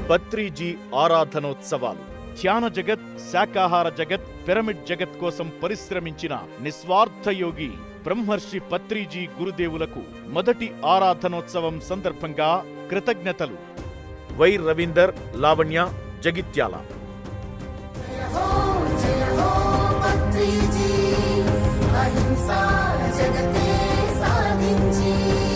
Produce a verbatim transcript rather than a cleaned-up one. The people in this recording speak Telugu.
పత్రిజీ ఆరాధనోత్సవాలు. ధ్యాన జగత్, శాకాహార జగత్, పిరమిడ్ జగత్ కోసం పరిశ్రమించిన నిస్వార్థ యోగి బ్రహ్మర్షి పత్రిజీ గురుదేవులకు మొదటి ఆరాధనోత్సవం సందర్భంగా కృతజ్ఞతలు. వై రవీందర్, లావణ్య, జగిత్యాల. అహింసా జగతే సాధించి